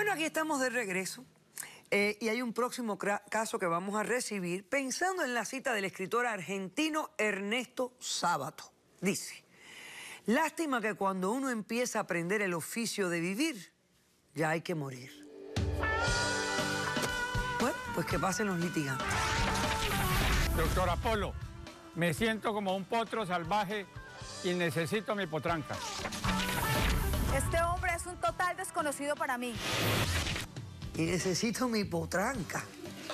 Bueno, aquí estamos de regreso y hay un próximo caso que vamos a recibir pensando en la cita del escritor argentino Ernesto Sábato. Dice, lástima que cuando uno empieza a aprender el oficio de vivir, ya hay que morir. Bueno, pues que pasen los litigantes. Doctor Apolo, me siento como un potro salvaje y necesito mi potranca. Este hombre es un total desconocido para mí. Y necesito mi potranca.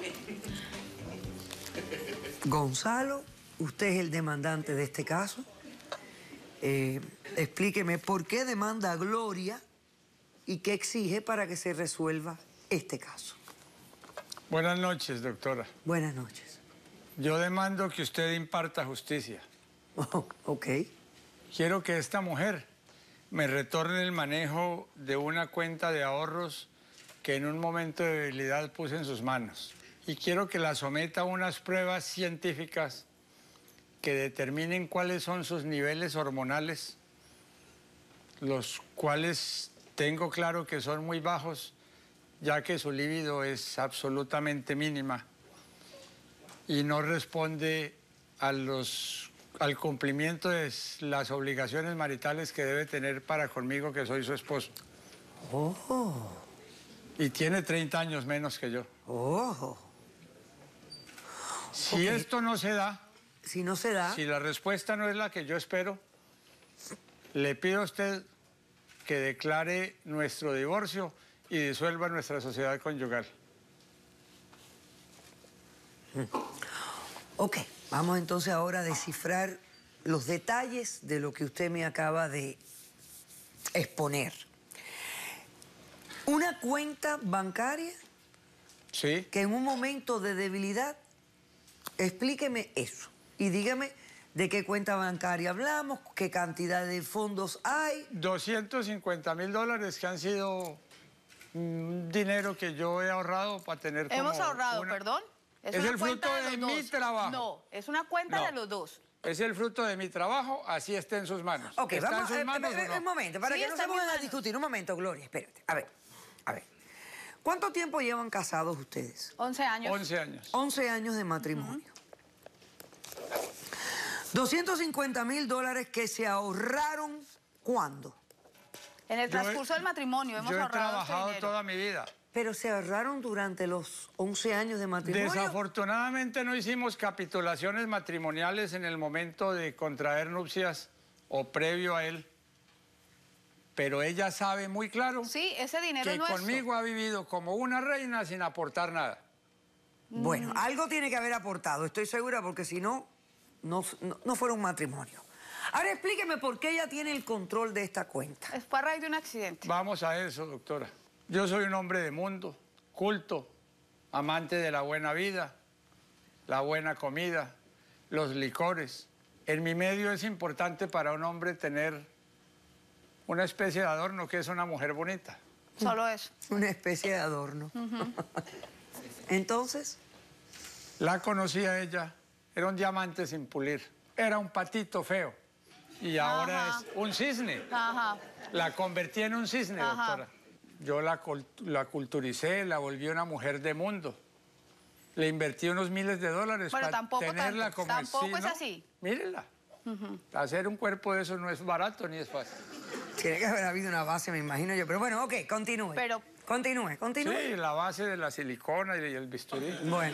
Gonzalo, usted es el demandante de este caso. Explíqueme por qué demanda a Gloria y qué exige para que se resuelva este caso. Buenas noches, doctora. Buenas noches. Yo demando que usted imparta justicia. Oh, ok. Quiero que esta mujer me retorne el manejo de una cuenta de ahorros que en un momento de debilidad puse en sus manos. Y quiero que la someta a unas pruebas científicas que determinen cuáles son sus niveles hormonales, los cuales tengo claro que son muy bajos, ya que su libido es absolutamente mínima y no responde al cumplimiento de las obligaciones maritales que debe tener para conmigo, que soy su esposo. Oh. Y tiene 30 años menos que yo. Oh. Si esto no se da... Si no se da... Si la respuesta no es la que yo espero, le pido a usted que declare nuestro divorcio y disuelva nuestra sociedad conyugal. Ok, vamos entonces ahora a descifrar los detalles de lo que usted me acaba de exponer. Una cuenta bancaria Sí. que en un momento de debilidad, explíqueme eso y dígame de qué cuenta bancaria hablamos, qué cantidad de fondos hay. $250.000 que han sido dinero que yo he ahorrado para tener como Hemos ahorrado, perdón. Es el fruto de mi trabajo. No, es una cuenta de los dos. Es el fruto de mi trabajo, así está en sus manos. Ok, ¿Está vamos, en sus manos o no? un momento, para Sí, que no está se en mis pongan a manos. discutir. Un momento, Gloria, espérate. A ver. ¿Cuánto tiempo llevan casados ustedes? 11 años. 11 años. 11 años de matrimonio. $250.000 que se ahorraron, ¿cuándo? En el transcurso del matrimonio hemos Yo he ahorrado este trabajado dinero. toda mi vida. Pero se ahorraron durante los 11 años de matrimonio. Desafortunadamente no hicimos capitulaciones matrimoniales en el momento de contraer nupcias o previo a él. Pero ella sabe muy claro Sí, ese dinero que es nuestro. conmigo ha vivido como una reina sin aportar nada. Bueno, algo tiene que haber aportado, estoy segura, porque si no, no fuera un matrimonio. Ahora explíqueme por qué ella tiene el control de esta cuenta. Es para raíz de un accidente. Vamos a eso, doctora. Yo soy un hombre de mundo, culto, amante de la buena vida, la buena comida, los licores. En mi medio es importante para un hombre tener una especie de adorno que es una mujer bonita. Solo eso. Una especie de adorno. Entonces, La conocí a ella, era un diamante sin pulir, era un patito feo y ahora Ajá. es un cisne. Ajá. La convertí en un cisne, Ajá. doctora. Yo la culturicé, la volví una mujer de mundo. Le invertí unos miles de dólares Bueno, para tampoco tenerla tanto. como Tampoco sí, es ¿no? así. Mírenla. Hacer un cuerpo de eso no es barato ni es fácil. tiene que haber habido una base, me imagino yo. Pero bueno, ok, continúe. Pero- Continúe. Sí, la base de la silicona y el bisturí. Bueno.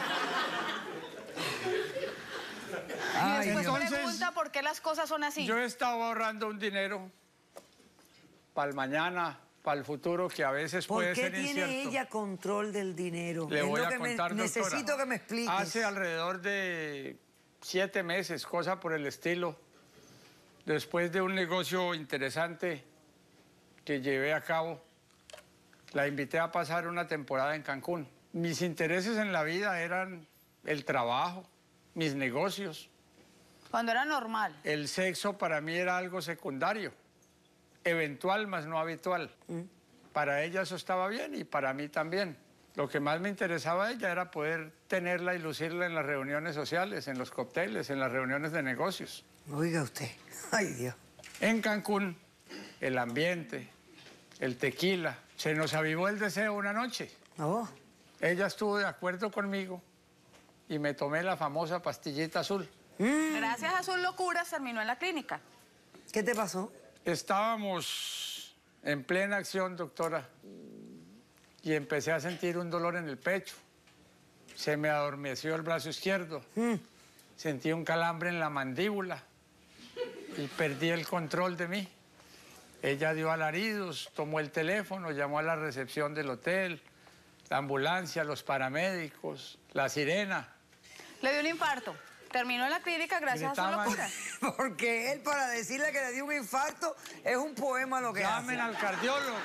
Y Ay, después Dios. Entonces, pregunta por qué las cosas son así. Yo he estado ahorrando un dinero para el mañana, para el futuro, que a veces ¿Por puede qué ser tiene incierto. ella control del dinero? Le Es voy lo a que contar, necesito doctora. que me expliques. Hace alrededor de 7 meses, cosa por el estilo, después de un negocio interesante que llevé a cabo, la invité a pasar una temporada en Cancún. Mis intereses en la vida eran el trabajo, mis negocios. Cuando era normal. El sexo para mí era algo secundario, eventual más no habitual. Para ella eso estaba bien y para mí también. Lo que más me interesaba de ella era poder tenerla y lucirla en las reuniones sociales, en los cócteles, en las reuniones de negocios. Oiga usted. Ay, Dios. En Cancún, el ambiente, el tequila. Se nos avivó el deseo una noche. Oh. Ella estuvo de acuerdo conmigo y me tomé la famosa pastillita azul. Gracias a sus locuras terminó en la clínica. ¿Qué te pasó? Estábamos en plena acción, doctora, y empecé a sentir un dolor en el pecho. Se me adormeció el brazo izquierdo. Sentí un calambre en la mandíbula y perdí el control de mí. Ella dio alaridos, tomó el teléfono, llamó a la recepción del hotel, la ambulancia, los paramédicos, la sirena. Le dio un infarto. Terminó en la clínica gracias a sus Gritaban. locuras. Porque él, para decirle que le dio un infarto, es un poema lo que Llamen hace. al cardiólogo.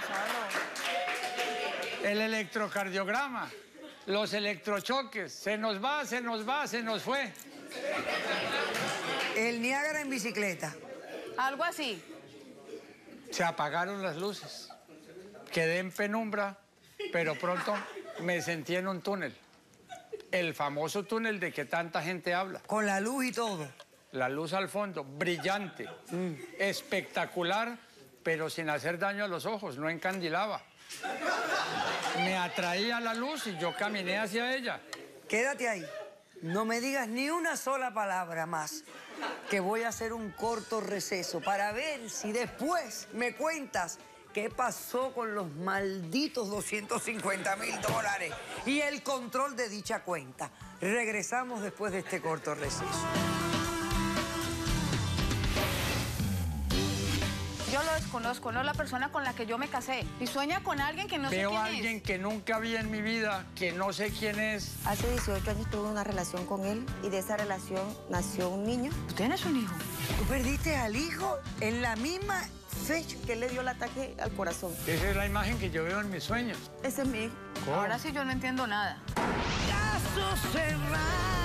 El electrocardiograma, los electrochoques. Se nos va, se nos va, se nos fue. El Niágara en bicicleta. Algo así. Se apagaron las luces. Quedé en penumbra, pero pronto me sentí en un túnel. El famoso túnel de que tanta gente habla. Con la luz y todo. La luz al fondo, brillante, espectacular, pero sin hacer daño a los ojos, no encandilaba. Me atraía la luz y yo caminé hacia ella. Quédate ahí. No me digas ni una sola palabra más, que voy a hacer un corto receso para ver si después me cuentas qué pasó con los malditos $250.000 y el control de dicha cuenta. Regresamos después de este corto receso. Yo lo desconozco, no es la persona con la que yo me casé. Y sueña con alguien que no sé Veo quién a alguien es. que nunca vi en mi vida, que no sé quién es. Hace 18 años tuve una relación con él y de esa relación nació un niño. ¿Tú tienes un hijo? ¿Tú perdiste al hijo en la misma fecha? Que él le dio el ataque al corazón. Esa es la imagen que yo veo en mis sueños. Ese es mi hijo. ¿Cómo? Ahora sí yo no entiendo nada. Caso cerrado.